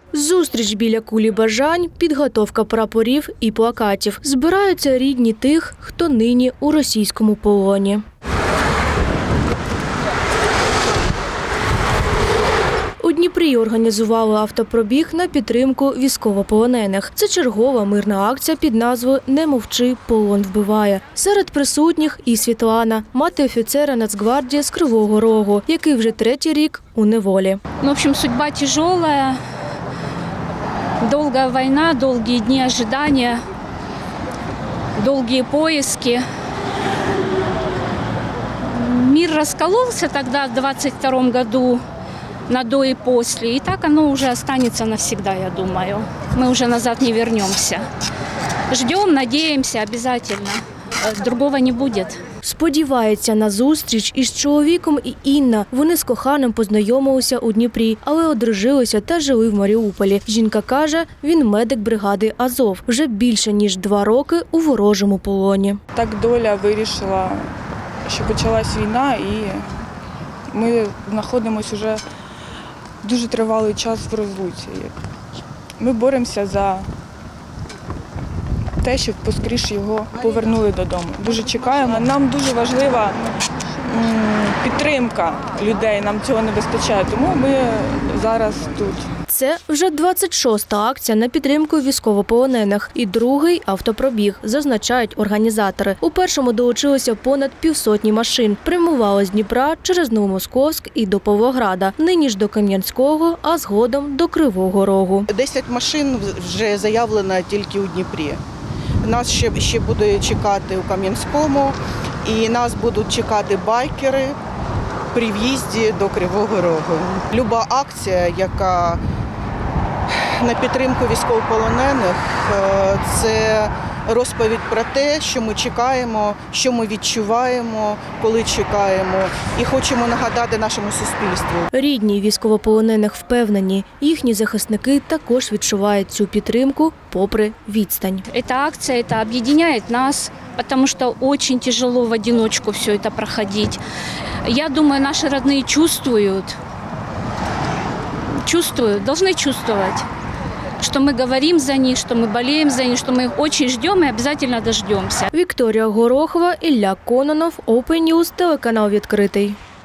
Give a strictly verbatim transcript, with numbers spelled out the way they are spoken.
Зустріч біля кулі бажань, підготовка прапорів і плакатів. Збираються рідні тих, хто нині у російському полоні. У Дніпрі організували автопробіг на підтримку військовополонених. Це чергова мирна акція під назвою «Не мовчи, полон вбиває». Серед присутніх і Світлана, мати офіцера Нацгвардії з Кривого Рогу, який вже третій рік у неволі. В общем, судьба тяжелая, долгая война, долгие дни ожидания, долгие поиски. Мир раскололся тогда в двадцать втором году. На до и после. И так оно уже останется навсегда, я думаю. Мы уже назад не вернемся. Ждем, надеемся, обязательно. Другого не будет. Сподівається на зустріч із чоловіком і Інна. Вони з коханим познайомилися у Дніпрі, але одружилися та жили в Маріуполі. Жінка каже, він медик бригади «Азов». Вже більше ніж два роки у ворожому полоні. Так доля вирішила, що почалась війна і ми знаходимося вже дуже тривалий час в розлуці. Ми боремося за те, щоб поскоріше його повернули додому. Дуже чекаємо. Нам дуже важлива підтримка людей, нам цього не вистачає, тому ми зараз тут. Це вже двадцять шоста акція на підтримку військовополонених і другий автопробіг, зазначають організатори. У першому долучилося понад півсотні машин. Прямували з Дніпра через Новомосковськ і до Павлограда. Нині ж до Кам'янського, а згодом до Кривого Рогу. Десять машин вже заявлено тільки у Дніпрі. Нас ще, ще буде чекати у Кам'янському і нас будуть чекати байкери при в'їзді до Кривого Рогу. Люба акція, яка на підтримку військовополонених, це розповідь про те, що ми чекаємо, що ми відчуваємо, коли чекаємо, і хочемо нагадати нашому суспільству. Рідні військовополонених впевнені, їхні захисники також відчувають цю підтримку попри відстань. Эта акция, это объединяет нас, потому что очень тяжело в одиночку все это проходить. Я думаю, наши родные чувствуют, чувствуют, должны чувствовать, что мы говорим за них, что мы болеем за них, что мы их очень ждем и обязательно дождемся. Вікторія Горохова, Ілля Кононов, Open News, телеканал «Відкритий».